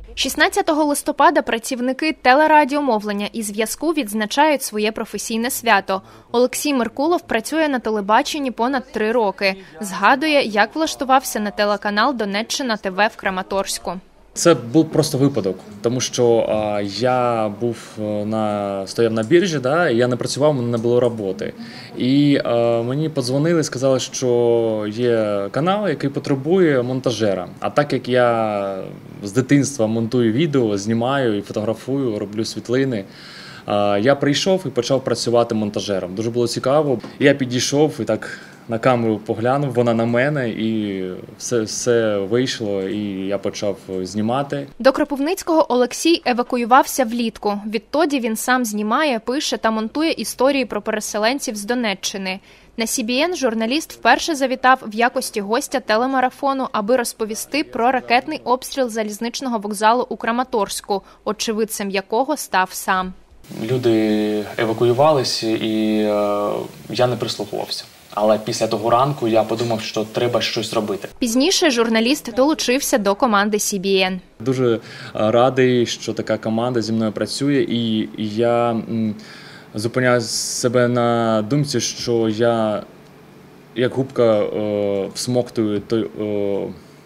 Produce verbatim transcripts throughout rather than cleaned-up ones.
шістнадцятого листопада працівники телерадіомовлення і зв'язку відзначають своє професійне свято. Олексій Меркулов працює на телебаченні понад три роки. Згадує, як влаштувався на телеканал «Донеччина ТВ» в Краматорську. Це був просто випадок, тому що а, я був на стояв на біржі, да, і я не працював, у мене не було роботи. І а, мені подзвонили, сказали, що є канал, який потребує монтажера. А так як я з дитинства монтую відео, знімаю і фотографую, роблю світлини, а, я прийшов і почав працювати монтажером. Дуже було цікаво. Я підійшов і так на камеру поглянув, вона на мене, і все, все вийшло, і я почав знімати. До Кропивницького Олексій евакуювався влітку. Відтоді він сам знімає, пише та монтує історії про переселенців з Донеччини. На Сі Бі Ен журналіст вперше завітав в якості гостя телемарафону, аби розповісти про ракетний обстріл залізничного вокзалу у Краматорську, очевидцем якого став сам. Люди евакуювалися, і е, я не прислухувався. Але після того ранку я подумав, що треба щось робити. Пізніше журналіст долучився до команди Сі Бі Ен. Дуже радий, що така команда зі мною працює, і я м, зупиняю себе на думці, що я як губка е, всмоктую той, е,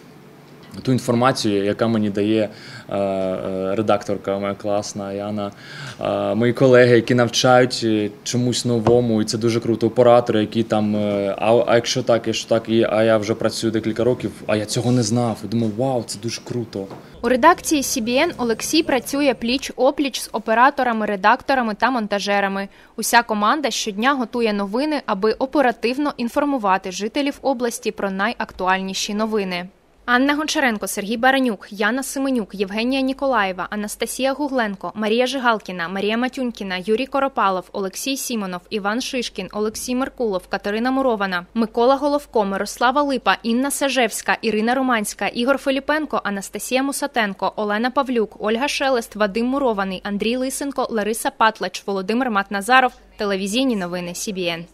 ту інформацію, яка мені дає е, е, редакторка моя класна Яна, е, мої колеги, які навчають чомусь новому, і це дуже круто. Оператори, які там, е, а, а якщо так, якщо так, і, а я вже працюю декілька років, а я цього не знав. І думав, вау, це дуже круто. У редакції Сі Бі Ен Олексій працює пліч-опліч з операторами, редакторами та монтажерами. Уся команда щодня готує новини, аби оперативно інформувати жителів області про найактуальніші новини. Анна Гончаренко, Сергій Баранюк, Яна Семенюк, Євгенія Ніколаєва, Анастасія Гугленко, Марія Жигалкіна, Марія Матюнькіна, Юрій Коропалов, Олексій Сімонов, Іван Шишкін, Олексій Меркулов, Катерина Мурована, Микола Головко, Мирослава Липа, Інна Сажевська, Ірина Романська, Ігор Филіпенко, Анастасія Мусатенко, Олена Павлюк, Ольга Шелест, Вадим Мурований, Андрій Лисенко, Лариса Патлач, Володимир Матназаров. Телевізійні новини Сі Бі Ен.